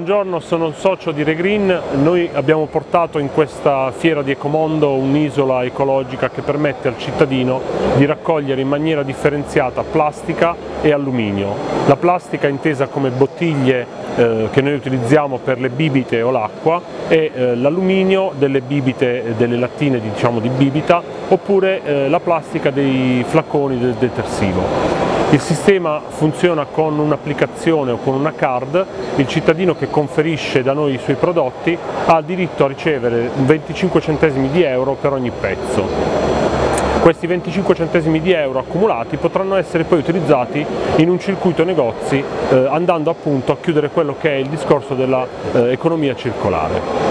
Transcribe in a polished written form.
Buongiorno, sono un socio di Regreen. Noi abbiamo portato in questa fiera di Ecomondo un'isola ecologica che permette al cittadino di raccogliere in maniera differenziata plastica e alluminio. La plastica è intesa come bottiglie che noi utilizziamo per le bibite o l'acqua e l'alluminio delle bibite, delle lattine di bibita, oppure la plastica dei flaconi del detersivo. Il sistema funziona con un'applicazione o con una card. Il cittadino che conferisce da noi i suoi prodotti ha diritto a ricevere 25 centesimi di euro per ogni pezzo. Questi 25 centesimi di euro accumulati potranno essere poi utilizzati in un circuito negozi andando appunto a chiudere quello che è il discorso dell'economia circolare.